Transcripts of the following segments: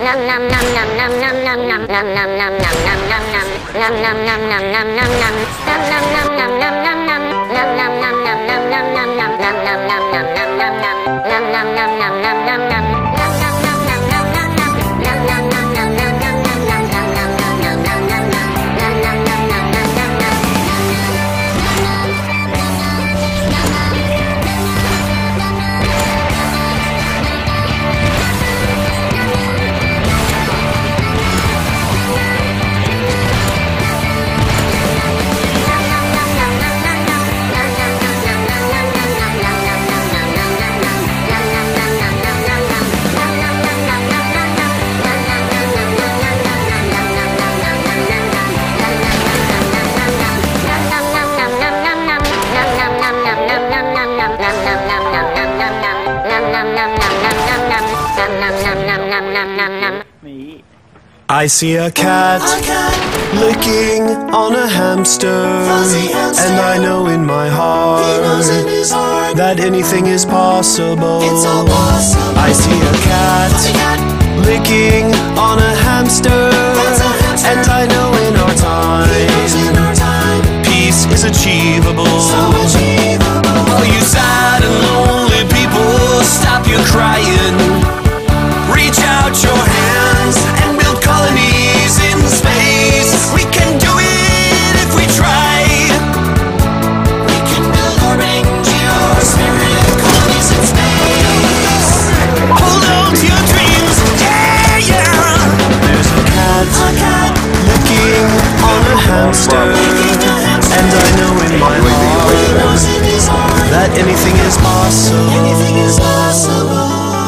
I see a cat licking on a hamster, and I know in my heart that anything is possible. I see a cat licking on a hamster, and I know in our time peace is achievable. All you sad and lonely people, stop your crying. Reach out your hands and build colonies in space. We can do it if we try. We can build or range your spirit colonies in space. Hold on to your dreams, yeah, yeah. There's a cat licking on a hamster, and I know in my heart that anything is possible.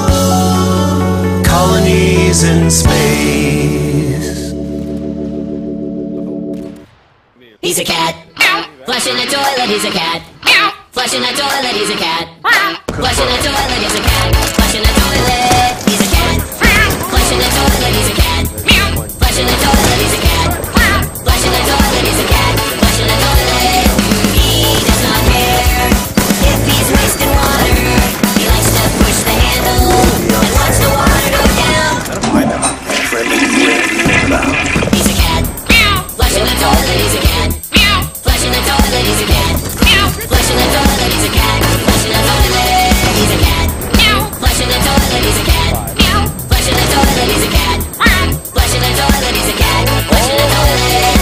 Colonies in space. He's a cat. Flushing the toilet, he's a cat. Flushing the toilet, he's a cat. Flushing the toilet, he's a cat. Flushing the toilet, he's a cat. Flushing the toilet, he's a cat. Flushing the toilet, he's a cat. Flushing the toilet, he's a cat. Flushing the toilet, he does not care if he's wasting water. He likes to push the handle and watch the water go down. He's a cat. Flushing the toilet, he's a cat. Flushing the toilet, he's a cat. Flushing the toilet, he's a cat. Flushing the toilet, he's a cat. Flushing the toilet, he's a cat. Flushing the toilet, he's a cat. Flushing the toilet, he's a cat. Flushing the toilet.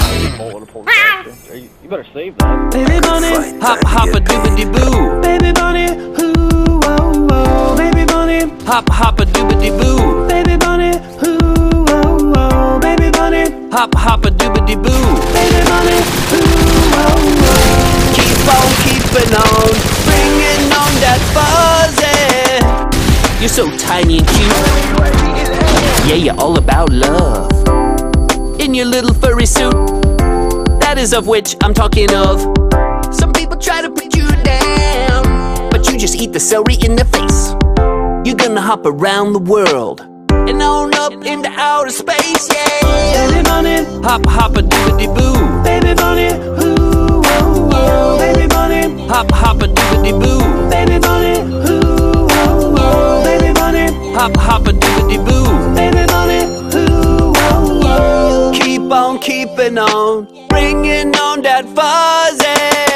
You better save that. Baby bunny, hop hop a doobity boo. Baby bunny, hoo whoa whoa. Baby bunny, hop hop a doobity boo. Baby bunny, hoo whoa whoa. Baby bunny, hop hop a doobity boo. Baby bunny, hoo whoa whoa. Keep on keeping on, bringing on that fuzzy. You're so tiny and cute. Yeah, you're all about love. In your little furry suit, that is of which I'm talking of. Some people try to put you down, but you just eat the celery in their face. You're gonna hop around the world and on up into outer space, yeah. Baby bunny, hop hop a doobity boo. Baby bunny, hoo whoa whoa. Baby bunny, hop hop a doobity boo. Baby bunny, hoo whoa whoa. Baby bunny, hop hop a doobity boo. Baby bunny, hoo whoa whoa. Keep on keeping on, bringing on that fuzzy.